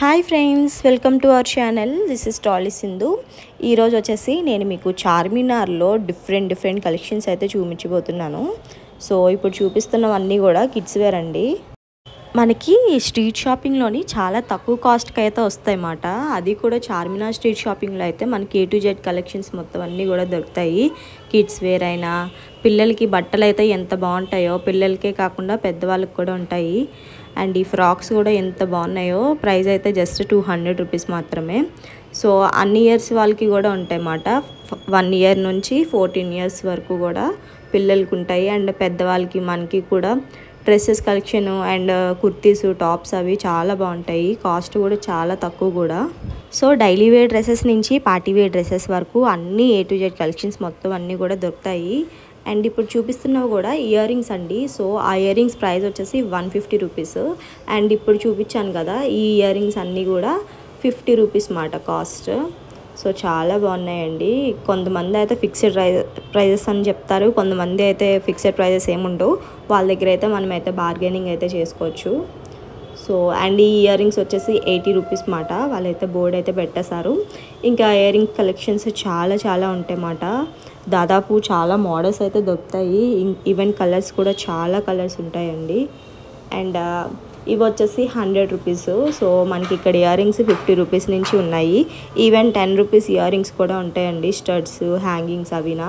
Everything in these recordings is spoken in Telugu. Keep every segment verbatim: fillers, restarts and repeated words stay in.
Hi friends, welcome to our channel. This is టాలీ సింధు. ఈరోజు వచ్చేసి నేను మీకు చార్మినార్లో డిఫరెంట్ డిఫరెంట్ కలెక్షన్స్ అయితే చూపించబోతున్నాను. సో ఇప్పుడు చూపిస్తున్నవన్నీ కూడా కిడ్స్ వేర్ అండి. మనకి స్ట్రీట్ షాపింగ్లోని చాలా తక్కువ కాస్ట్కి అయితే వస్తాయన్నమాట. అది కూడా చార్మినార్ స్ట్రీట్ షాపింగ్లో అయితే మనకి ఏ టు జెడ్ కలెక్షన్స్ మొత్తం అన్నీ కూడా దొరుకుతాయి. కిడ్స్ వేర్ అయినా పిల్లలకి బట్టలు అయితే ఎంత బాగుంటాయో, పిల్లలకే కాకుండా పెద్దవాళ్ళకి కూడా ఉంటాయి. అండ్ ఈ ఫ్రాక్స్ కూడా ఎంత బాగున్నాయో. ప్రైస్ అయితే జస్ట్ టూ హండ్రెడ్ రూపీస్ మాత్రమే. సో అన్ని ఇయర్స్ వాళ్ళకి కూడా ఉంటాయి అన్నమాట. వన్ ఇయర్ నుంచి ఫోర్టీన్ ఇయర్స్ వరకు కూడా పిల్లలకి ఉంటాయి. అండ్ పెద్దవాళ్ళకి మనకి కూడా dresses collection and kurtis, tops అవి చాలా బాగుంటాయి. కాస్ట్ కూడా చాలా తక్కువ కూడా. సో డైలీ వేర్ డ్రెస్సెస్ నుంచి పార్టీ వేర్ డ్రెస్సెస్ వరకు అన్ని ఏ టు జెడ్ కలెక్షన్స్ మొత్తం అన్నీ కూడా దొరుకుతాయి. అండ్ ఇప్పుడు చూపిస్తున్నవి కూడా ఇయర్ రింగ్స్ అండి. సో ఆ ఇయర్ రింగ్స్ ప్రైస్ వచ్చేసి వన్ ఫిఫ్టీ రూపీస్. అండ్ ఇప్పుడు చూపించాను కదా, ఈ ఇయర్ రింగ్స్ అన్నీ కూడా ఫిఫ్టీ రూపీస్ మాట కాస్ట్. సో చాలా బాగున్నాయండి. కొంతమంది అయితే ఫిక్స్డ్ ప్రైజ్ ప్రైజెస్ అని చెప్తారు, కొంతమంది అయితే ఫిక్స్డ్ ప్రైజెస్ ఏముండవు. వాళ్ళ దగ్గర అయితే మనం అయితే బార్గెనింగ్ అయితే చేసుకోవచ్చు. సో అండ్ ఈ ఇయర్ రింగ్స్ వచ్చేసి ఎయిటీ రూపీస్ మాట. వాళ్ళైతే బోర్డ్ అయితే పెట్టేశారు. ఇంకా ఇయర్ రింగ్ కలెక్షన్స్ చాలా చాలా ఉంటాయి మాట. దాదాపు చాలా మోడల్స్ అయితే దొరుకుతాయి. ఈవెన్ కలర్స్ కూడా చాలా కలర్స్ ఉంటాయండి. అండ్ ఇవి వచ్చేసి హండ్రెడ్ రూపీస్. సో మనకి ఇక్కడ ఇయర్ రింగ్స్ ఫిఫ్టీ రూపీస్ నుంచి ఉన్నాయి. Even ten rupees earrings కూడా ఉంటాయండి. స్టడ్స్, హ్యాంగింగ్స్ అవినా.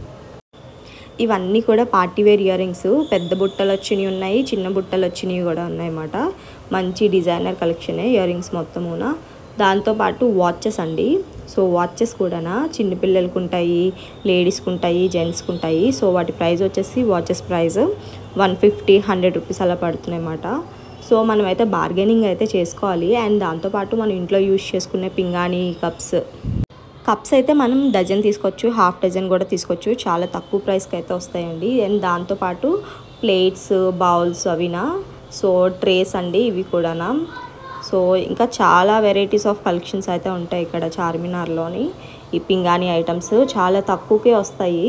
ఇవన్నీ కూడా పార్టీ వేర్ ఇయర్ రింగ్స్. పెద్ద బుట్టలు వచ్చినవి ఉన్నాయి, చిన్న బుట్టలు వచ్చినవి కూడా ఉన్నాయన్నమాట. మంచి డిజైనర్ కలెక్షనే ఇయర్ రింగ్స్ మొత్తమున. దాంతోపాటు వాచెస్ అండి. సో వాచెస్ కూడా చిన్నపిల్లలకు ఉంటాయి, లేడీస్కి ఉంటాయి, జెంట్స్కి ఉంటాయి. సో వాటి ప్రైస్ వచ్చేసి watches price one fifty hundred rupees అలా పడుతున్నాయి అన్నమాట. సో మనమైతే బార్గెనింగ్ అయితే చేసుకోవాలి. అండ్ దాంతోపాటు మనం ఇంట్లో యూజ్ చేసుకునే పింగాణి కప్స్ కప్స్ అయితే మనం డజన్ తీసుకోవచ్చు, హాఫ్ డజన్ కూడా తీసుకోవచ్చు. చాలా తక్కువ ప్రైస్కి అయితే వస్తాయండి. అండ్ దాంతోపాటు ప్లేట్స్, బౌల్స్ అవినా. సో ట్రేస్ అండి ఇవి కూడానా. సో ఇంకా చాలా వెరైటీస్ ఆఫ్ కలెక్షన్స్ అయితే ఉంటాయి ఇక్కడ చార్మినార్లోని. ఈ పింగాణి ఐటమ్స్ చాలా తక్కువకే వస్తాయి.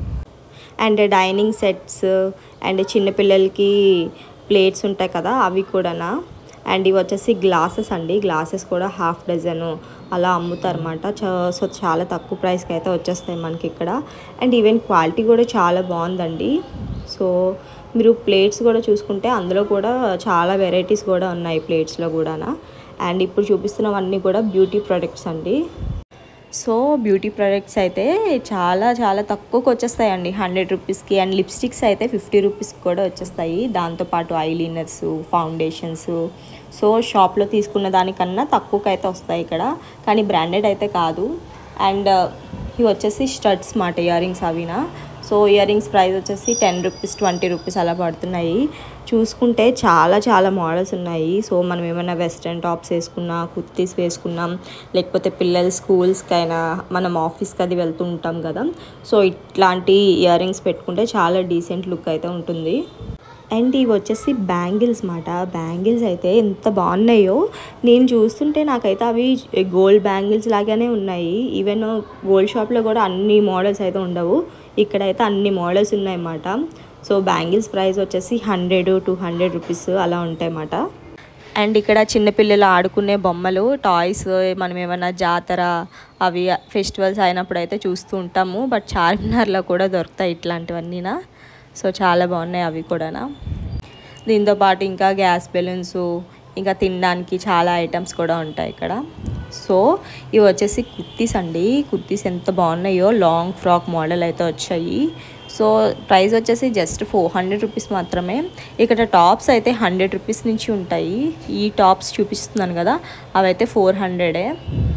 అండ్ డైనింగ్ సెట్స్ అండ్ చిన్నపిల్లలకి ప్లేట్స్ ఉంటాయి కదా, అవి కూడానా. అండ్ ఇవి వచ్చేసి గ్లాసెస్ అండి. గ్లాసెస్ కూడా హాఫ్ డజను అలా అమ్ముతారన్నమాట. సో చాలా తక్కువ ప్రైస్కి అయితే వచ్చేస్తాయి మనకి ఇక్కడ. అండ్ ఈవెన్ క్వాలిటీ కూడా చాలా బాగుందండి. సో మీరు ప్లేట్స్ కూడా చూసుకుంటే అందులో కూడా చాలా వెరైటీస్ కూడా ఉన్నాయి ప్లేట్స్లో కూడా. అండ్ ఇప్పుడు చూపిస్తున్నవన్నీ కూడా బ్యూటీ ప్రొడక్ట్స్ అండి. సో బ్యూటీ ప్రొడక్ట్స్ అయితే చాలా చాలా తక్కువకి వచ్చేస్తాయండి, హండ్రెడ్ రూపీస్కి. అండ్ లిప్స్టిక్స్ అయితే ఫిఫ్టీ రూపీస్కి కూడా వచ్చేస్తాయి. దాంతోపాటు ఐలైనర్స్, ఫౌండేషన్స్. సో షాప్లో తీసుకున్న దానికన్నా తక్కువకి అయితే వస్తాయి ఇక్కడ, కానీ బ్రాండెడ్ అయితే కాదు. అండ్ ఇవి వచ్చేసి స్టడ్స్ మాట, ఇయర్ రింగ్స్ అవినా. సో ఇయర్ రింగ్స్ ప్రైస్ వచ్చేసి టెన్ రూపీస్, ట్వంటీ రూపీస్ అలా పడుతున్నాయి. చూసుకుంటే చాలా చాలా మోడల్స్ ఉన్నాయి. సో మనం ఏమైనా వెస్ట్రన్ టాప్స్ వేసుకున్నా, కుర్తీస్ వేసుకున్నాం, లేకపోతే పిల్లల స్కూల్స్కైనా, మనం ఆఫీస్కి అది వెళ్తూ ఉంటాం కదా. సో ఇట్లాంటి ఇయర్ రింగ్స్ పెట్టుకుంటే చాలా డీసెంట్ లుక్ అయితే ఉంటుంది. అండ్ ఇవి వచ్చేసి బ్యాంగిల్స్ మాట. బ్యాంగిల్స్ అయితే ఎంత బాగున్నాయో. నేను చూస్తుంటే నాకైతే అవి గోల్డ్ బ్యాంగిల్స్ లాగానే ఉన్నాయి. ఈవెన్ గోల్డ్ షాప్లో కూడా అన్ని మోడల్స్ అయితే ఉండవు, ఇక్కడైతే అన్ని మోడల్స్ ఉన్నాయన్నమాట. సో బ్యాంగిల్స్ ప్రైస్ వచ్చేసి హండ్రెడ్, టూ హండ్రెడ్ రూపీస్ అలా ఉంటాయన్నమాట. అండ్ ఇక్కడ చిన్నపిల్లలు ఆడుకునే బొమ్మలు, టాయ్స్, మనం ఏమైనా జాతర అవి ఫెస్టివల్స్ అయినప్పుడు అయితే చూస్తూ ఉంటాము. బట్ చార్మినార్లో కూడా దొరుకుతాయి ఇట్లాంటివన్నీనా. సో చాలా బాగున్నాయి అవి కూడా. దీంతోపాటు ఇంకా గ్యాస్ బెలూన్స్, ఇంకా తినడానికి చాలా ఐటమ్స్ కూడా ఉంటాయి ఇక్కడ. సో ఇవి వచ్చేసి కుర్తీస్ అండి. కుర్తీస్ ఎంత బాగున్నాయో, లాంగ్ ఫ్రాక్ మోడల్ అయితే వచ్చాయి. సో ప్రైస్ వచ్చేసి జస్ట్ ఫోర్ హండ్రెడ్ రూపీస్ మాత్రమే. ఇక్కడ టాప్స్ అయితే హండ్రెడ్ రూపీస్ నుంచి ఉంటాయి. ఈ టాప్స్ చూపిస్తున్నాను కదా, అవి అయితే ఫోర్ హండ్రెడే.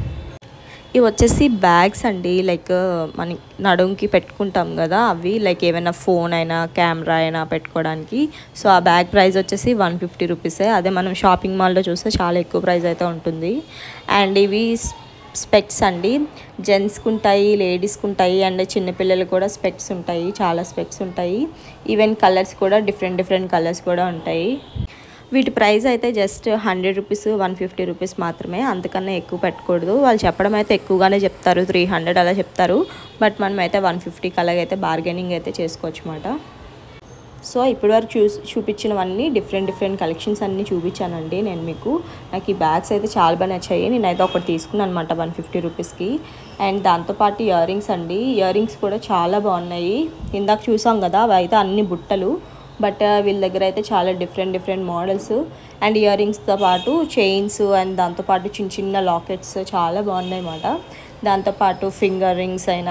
ఇవి వచ్చేసి బ్యాగ్స్ అండి. లైక్ మన నడుంకి పెట్టుకుంటాం కదా అవి, లైక్ ఏమైనా ఫోన్ అయినా కెమెరా అయినా పెట్టుకోవడానికి. సో ఆ బ్యాగ్ ప్రైస్ వచ్చేసి వన్ ఫిఫ్టీ రూపీసే. అదే మనం షాపింగ్ మాల్లో చూస్తే చాలా ఎక్కువ ప్రైస్ అయితే ఉంటుంది. అండ్ ఇవి స్పెక్ట్స్ అండి. జెంట్స్కి ఉంటాయి, లేడీస్కి ఉంటాయి, అండ్ చిన్నపిల్లలు కూడా స్పెక్ట్స్ ఉంటాయి. చాలా స్పెక్ట్స్ ఉంటాయి. ఈవెన్ కలర్స్ కూడా డిఫరెంట్ డిఫరెంట్ కలర్స్ కూడా ఉంటాయి. వీటి ప్రైస్ అయితే just hundred rupees, one fifty rupees మాత్రమే. అంతకన్నా ఎక్కువ పెట్టకూడదు. వాళ్ళు చెప్పడం అయితే ఎక్కువగానే చెప్తారు, త్రీ హండ్రెడ్ అలా చెప్తారు. బట్ మనం అయితే వన్ ఫిఫ్టీకి అలాగైతే బార్గెనింగ్ అయితే చేసుకోవచ్చు అన్నమాట. సో ఇప్పటి వరకు చూ చూపించినవన్నీ డిఫరెంట్ డిఫరెంట్ కలెక్షన్స్ అన్నీ చూపించానండి నేను మీకు. నాకు ఈ బ్యాగ్స్ అయితే చాలా బాగా నచ్చాయి. నేనైతే ఒకటి తీసుకున్నాను అనమాట వన్ ఫిఫ్టీ రూపీస్కి. అండ్ దాంతోపాటు ఇయర్ రింగ్స్ అండి. ఇయర్ రింగ్స్ కూడా చాలా బాగున్నాయి. ఇందాక చూసాం కదా అవి అయితే అన్ని బుట్టలు, బట్ వీళ్ళ దగ్గర అయితే చాలా డిఫరెంట్ డిఫరెంట్ మోడల్స్ అండ్ ఇయర్ రింగ్స్తో పాటు చైన్స్ అండ్ దాంతోపాటు చిన్న చిన్న లాకెట్స్ చాలా బాగున్నాయి అన్నమాట. దాంతోపాటు ఫింగర్ రింగ్స్ అయినా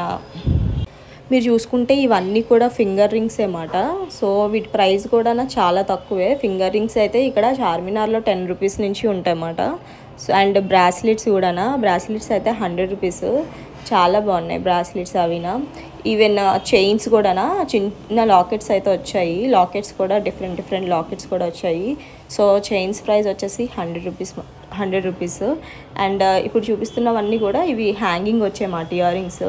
మీరు చూసుకుంటే ఇవన్నీ కూడా ఫింగర్ రింగ్స్ అన్నమాట. సో వీటి ప్రైస్ కూడా చాలా తక్కువే. ఫింగర్ రింగ్స్ అయితే ఇక్కడ చార్మినార్లో టెన్ రూపీస్ నుంచి ఉంటాయన్నమాట. సో అండ్ బ్రాస్లెట్స్ కూడా, బ్రాస్లెట్స్ అయితే హండ్రెడ్ రూపీస్. చాలా బాగున్నాయి బ్రాస్లెట్స్ అవినా. ఈవెన్ చైన్స్ కూడా చిన్న లాకెట్స్ అయితే వచ్చాయి. లాకెట్స్ కూడా డిఫరెంట్ డిఫరెంట్ లాకెట్స్ కూడా వచ్చాయి. సో చైన్స్ ప్రైస్ వచ్చేసి hundred rupees hundred rupees and ఇప్పుడు చూపిస్తున్నవన్నీ కూడా ఇవి హ్యాంగింగ్ వచ్చాయన్నమాట ఇయర్ రింగ్స్.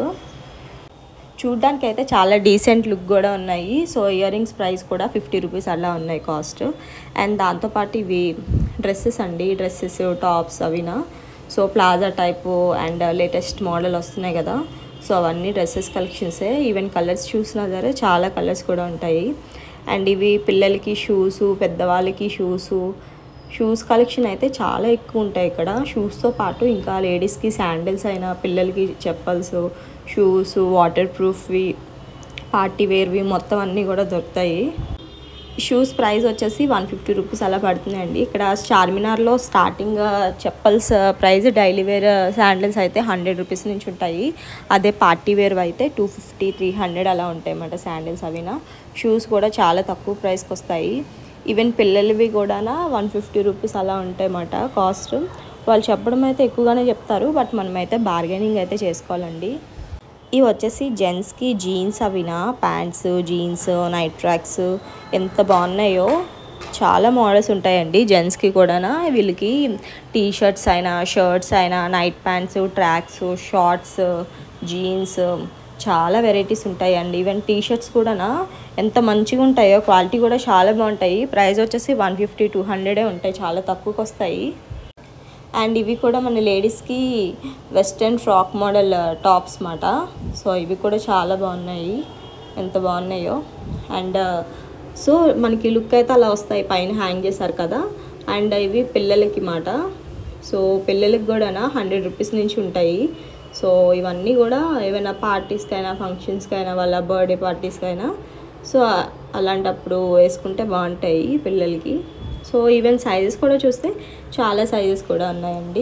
చూడ్డానికి అయితే చాలా డీసెంట్ లుక్ కూడా ఉన్నాయి. సో ఇయర్ రింగ్స్ ప్రైస్ కూడా ఫిఫ్టీ రూపీస్ అలా ఉన్నాయి కాస్ట్. అండ్ దాంతోపాటు ఇవి డ్రెస్సెస్ అండి, డ్రెస్సెస్ టాప్స్ అవినా. So palazzo type and latest model వస్తున్నాయి కదా, సో అవన్నీ డ్రెస్సెస్ కలెక్షన్సే. ఈవెన్ కలర్స్ చూసినా సరే చాలా కలర్స్ కూడా ఉంటాయి. అండ్ ఇవి పిల్లలకి షూస్, పెద్దవాళ్ళకి షూస్ షూస్ కలెక్షన్ అయితే చాలా ఎక్కువ ఉంటాయి ఇక్కడ. షూస్తో పాటు ఇంకా లేడీస్కి శాండిల్స్ అయినా, పిల్లలకి చెప్పల్స్, షూస్, వాటర్ ప్రూఫ్వి, పార్టీ వేర్వి మొత్తం అన్నీ కూడా దొరుకుతాయి. షూస్ ప్రైస్ వచ్చేసి వన్ ఫిఫ్టీ రూపీస్ అలా పడుతున్నాయండి. ఇక్కడ చార్మినార్లో starting chappals price daily wear sandals అయితే హండ్రెడ్ రూపీస్ నుంచి ఉంటాయి. అదే పార్టీ వేర్ అయితే టూ ఫిఫ్టీ త్రీ హండ్రెడ్ అలా ఉంటాయి అన్నమాట శాండిల్స్ అవినా. షూస్ కూడా చాలా తక్కువ ప్రైస్కి వస్తాయి. ఈవెన్ పిల్లలవి కూడా వన్ ఫిఫ్టీ రూపీస్ అలా ఉంటాయి అన్నమాట కాస్ట్. వాళ్ళు చెప్పడం అయితే ఎక్కువగానే చెప్తారు, బట్ మనమైతే బార్గెనింగ్ అయితే చేసుకోవాలండి. ఇవి వచ్చేసి జెంట్స్కి జీన్స్ అవినా, ప్యాంట్స్, జీన్స్, నైట్ ట్రాక్స్ ఎంత బాగున్నాయో. చాలా మోడల్స్ ఉంటాయండి జెంట్స్కి కూడా. వీళ్ళకి టీ షర్ట్స్ అయినా, షర్ట్స్ అయినా, night pants, tracks, shorts, jeans చాలా వెరైటీస్ ఉంటాయండి. ఈవెన్ టీ షర్ట్స్ కూడా ఎంత మంచిగా ఉంటాయో, క్వాలిటీ కూడా చాలా బాగుంటాయి. ప్రైస్ వచ్చేసి వన్ ఫిఫ్టీ టూ హండ్రెడే ఉంటాయి, చాలా తక్కువకి వస్తాయి. అండ్ ఇవి కూడా మన లేడీస్కి వెస్ట్రన్ ఫ్రాక్ మోడల్ టాప్స్ మాట. సో ఇవి కూడా చాలా బాగున్నాయి, ఎంత బాగున్నాయో. అండ్ సో మనకి లుక్ అయితే అలా వస్తాయి, పైన హ్యాంగ్ చేశారు కదా. అండ్ ఇవి పిల్లలకి మాట. సో పిల్లలకి కూడా హండ్రెడ్ రూపీస్ నుంచి ఉంటాయి. సో ఇవన్నీ కూడా ఏమైనా పార్టీస్కైనా, ఫంక్షన్స్కైనా, వాళ్ళ బర్త్డే పార్టీస్కైనా సో అలాంటప్పుడు వేసుకుంటే బాగుంటాయి పిల్లలకి. సో ఈవెన్ సైజెస్ కూడా చూస్తే చాలా సైజెస్ కూడా ఉన్నాయండి.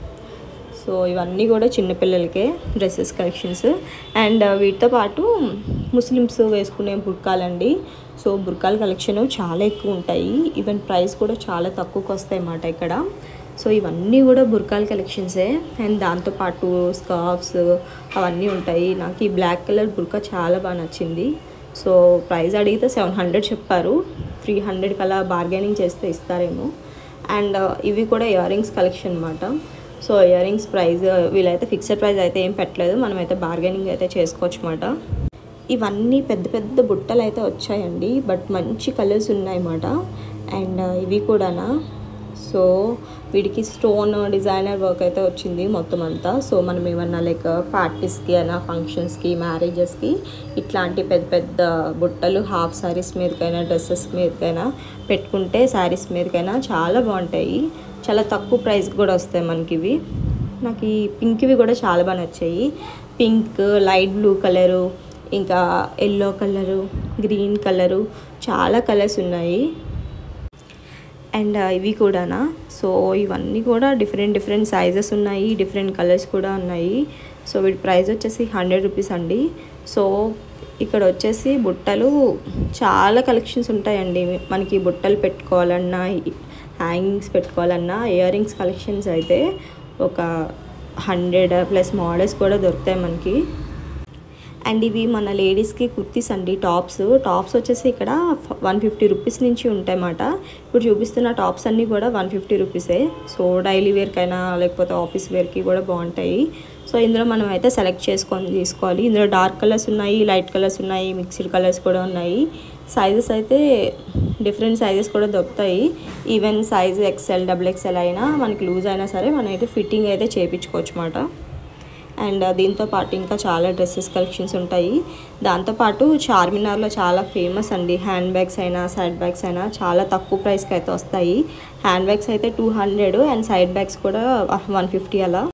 సో ఇవన్నీ కూడా చిన్నపిల్లలకే డ్రెస్సెస్ కలెక్షన్స్. అండ్ వీటితో పాటు ముస్లిమ్స్ వేసుకునే బుర్కాలండి. సో బుర్కాల కలెక్షన్ చాలా ఎక్కువ ఉంటాయి. ఈవెన్ ప్రైస్ కూడా చాలా తక్కువకి వస్తాయి అన్నమాట ఇక్కడ. సో ఇవన్నీ కూడా బుర్కాల కలెక్షన్సే. అండ్ దాంతోపాటు స్కార్ఫ్స్ అవన్నీ ఉంటాయి. నాకు ఈ బ్లాక్ కలర్ బుర్కా చాలా బాగా నచ్చింది. సో ప్రైస్ అడిగితే సెవెన్ హండ్రెడ్ చెప్పారు, త్రీ హండ్రెడ్కి అలా బార్గెనింగ్ చేస్తే ఇస్తారేమో. అండ్ ఇవి కూడా ఇయర్ రింగ్స్ కలెక్షన్ అన్నమాట. సో ఇయర్ రింగ్స్ ప్రైస్ వీళ్ళైతే ఫిక్స్డ్ ప్రైస్ అయితే ఏం పెట్టలేదు, మనమైతే బార్గెనింగ్ అయితే చేసుకోవచ్చు అన్నమాట. ఇవన్నీ పెద్ద పెద్ద బుట్టలు అయితే వచ్చాయండి, బట్ మంచి కలర్స్ ఉన్నాయన్నమాట. అండ్ ఇవి కూడా సో వీటికి స్టోన్ డిజైనర్ వర్క్ అయితే వచ్చింది మొత్తం అంతా. సో మనం ఏమన్నా లైక్ పార్టీస్కి అయినా, ఫంక్షన్స్కి, మ్యారేజెస్కి ఇట్లాంటి పెద్ద పెద్ద బుట్టలు హాఫ్ శారీస్ మీదకైనా, డ్రెస్సెస్ మీదకైనా పెట్టుకుంటే, శారీస్ మీదకైనా చాలా బాగుంటాయి. చాలా తక్కువ ప్రైస్ కూడా వస్తాయి మనకి ఇవి. నాకు ఈ పింక్వి కూడా చాలా బాగా నచ్చాయి. పింక్, లైట్ బ్లూ కలరు, ఇంకా ఎల్లో కలరు, గ్రీన్ కలరు, చాలా కలర్స్ ఉన్నాయి. అండ్ ఇవి కూడా సో ఇవన్నీ కూడా డిఫరెంట్ డిఫరెంట్ సైజెస్ ఉన్నాయి, డిఫరెంట్ కలర్స్ కూడా ఉన్నాయి. సో వీటి ప్రైస్ వచ్చేసి హండ్రెడ్ రూపీస్ అండి. సో ఇక్కడ వచ్చేసి బుట్టలు చాలా కలెక్షన్స్ ఉంటాయండి. మనకి బుట్టలు పెట్టుకోవాలన్నా, హ్యాంగింగ్స్ పెట్టుకోవాలన్నా, ఇయర్ రింగ్స్ కలెక్షన్స్ అయితే ఒక హండ్రెడ్ ప్లస్ మోడల్స్ కూడా దొరుకుతాయి మనకి. అండ్ ఇవి మన లేడీస్కి కుర్తీస్ అండి, టాప్స్. టాప్స్ వచ్చేసి ఇక్కడ వన్ ఫిఫ్టీ రూపీస్ నుంచి ఉంటాయన్నమాట. ఇప్పుడు చూపిస్తున్న టాప్స్ అన్నీ కూడా వన్ ఫిఫ్టీ రూపీసే. సో డైలీ వేర్కైనా లేకపోతే ఆఫీస్ వేర్కి కూడా బాగుంటాయి. సో ఇందులో మనం అయితే సెలెక్ట్ చేసుకొని తీసుకోవాలి. ఇందులో డార్క్ కలర్స్ ఉన్నాయి, లైట్ కలర్స్ ఉన్నాయి, మిక్స్డ్ కలర్స్ కూడా ఉన్నాయి. సైజెస్ అయితే డిఫరెంట్ సైజెస్ కూడా దొరుకుతాయి. Even size XL, double XL అయినా మనకి లూజ్ అయినా సరే మనం అయితే ఫిట్టింగ్ అయితే చేయించుకోవచ్చు అన్నమాట. అండ్ దీంతో పాటు ఇంకా చాలా డ్రెస్సెస్ కలెక్షన్స్ ఉంటాయి. దాంతోపాటు చార్మినార్లో చాలా ఫేమస్ అండి, హ్యాండ్ బ్యాగ్స్ అయినా సైడ్ బ్యాగ్స్ అయినా చాలా తక్కువ ప్రైస్కి అయితే వస్తాయి. హ్యాండ్ బ్యాగ్స్ అయితే two hundred and side bags కూడా వన్ ఫిఫ్టీ అలా.